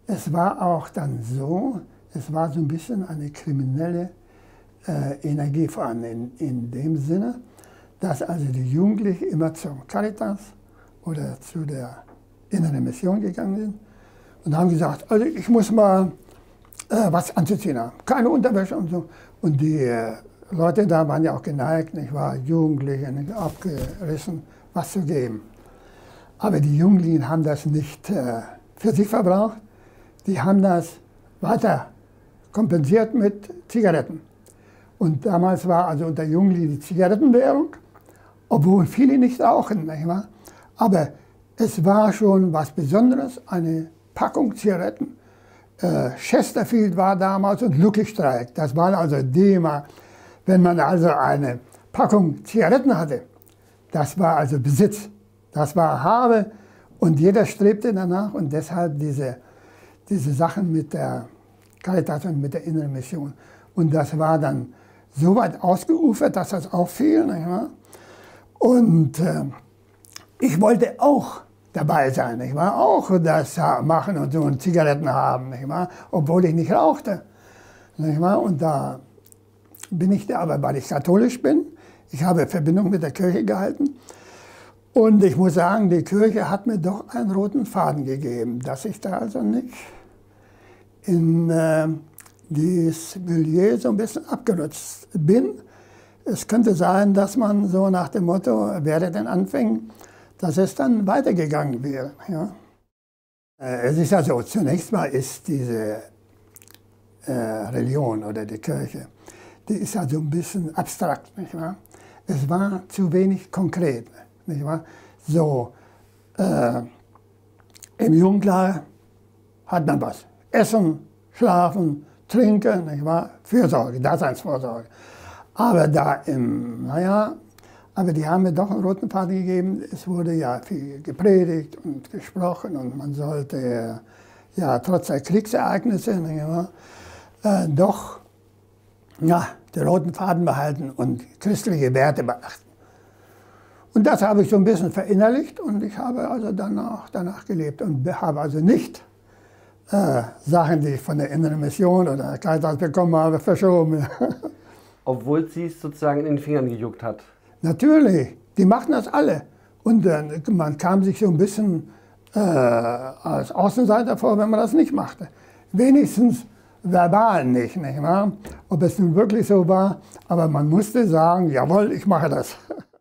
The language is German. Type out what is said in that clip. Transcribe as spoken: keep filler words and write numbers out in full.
es war auch dann so, es war so ein bisschen eine kriminelle äh, Energie vorhanden, in, in dem Sinne, dass also die Jugendlichen immer zum Caritas oder zu der Inneren Mission gegangen sind und haben gesagt, also ich muss mal äh, was anzuziehen haben, keine Unterwäsche und so. Und die äh, Leute da waren ja auch geneigt, nicht wahr, Jugendliche, nicht, abgerissen, was zu geben. Aber die Jugendlichen haben das nicht äh, für sich verbraucht, die haben das weiter kompensiert mit Zigaretten. Und damals war also unter Jugendlichen die Zigarettenwährung, obwohl viele nicht rauchen, nicht wahr? Aber es war schon was Besonderes, eine Packung Zigaretten. Äh, Chesterfield war damals und Lucky Strike, das waren also die, wenn man also eine Packung Zigaretten hatte, das war also Besitz, das war Habe und jeder strebte danach und deshalb diese, diese Sachen mit der Caritas und mit der Inneren Mission. Und das war dann so weit ausgeufert, dass das auffiel. Nicht wahr? Und äh, ich wollte auch dabei sein, nicht wahr? Auch das machen und so und Zigaretten haben, nicht wahr? Obwohl ich nicht rauchte. Nicht wahr? Und da bin ich da, aber weil ich katholisch bin, ich habe Verbindung mit der Kirche gehalten. Und ich muss sagen, die Kirche hat mir doch einen roten Faden gegeben, dass ich da also nicht in äh, dieses Milieu so ein bisschen abgerutscht bin. Es könnte sein, dass man so nach dem Motto, wer denn anfing, dass es dann weitergegangen wäre. Ja. Äh, es ist ja so, zunächst mal ist diese äh, Religion oder die Kirche, die ist ja so ein bisschen abstrakt, nicht wahr? Es war zu wenig konkret, nicht wahr? So, äh, im Jugendlager hat man was. Essen, schlafen, trinken, nicht wahr? Fürsorge, Daseinsvorsorge. Aber da im, naja, aber die haben mir doch einen roten Faden gegeben. Es wurde ja viel gepredigt und gesprochen und man sollte ja trotz der Kriegsereignisse, nicht wahr, äh, doch ja, den roten Faden behalten und christliche Werte beachten. Und das habe ich so ein bisschen verinnerlicht und ich habe also danach, danach gelebt und habe also nicht äh, Sachen, die ich von der Inneren Mission oder Caritas bekommen habe, verschoben. Obwohl sie es sozusagen in den Fingern gejuckt hat? Natürlich, die machten das alle. Und äh, man kam sich so ein bisschen äh, als Außenseiter vor, wenn man das nicht machte. Wenigstens verbal nicht, nicht wahr? Ob es nun wirklich so war, aber man musste sagen, jawohl, ich mache das.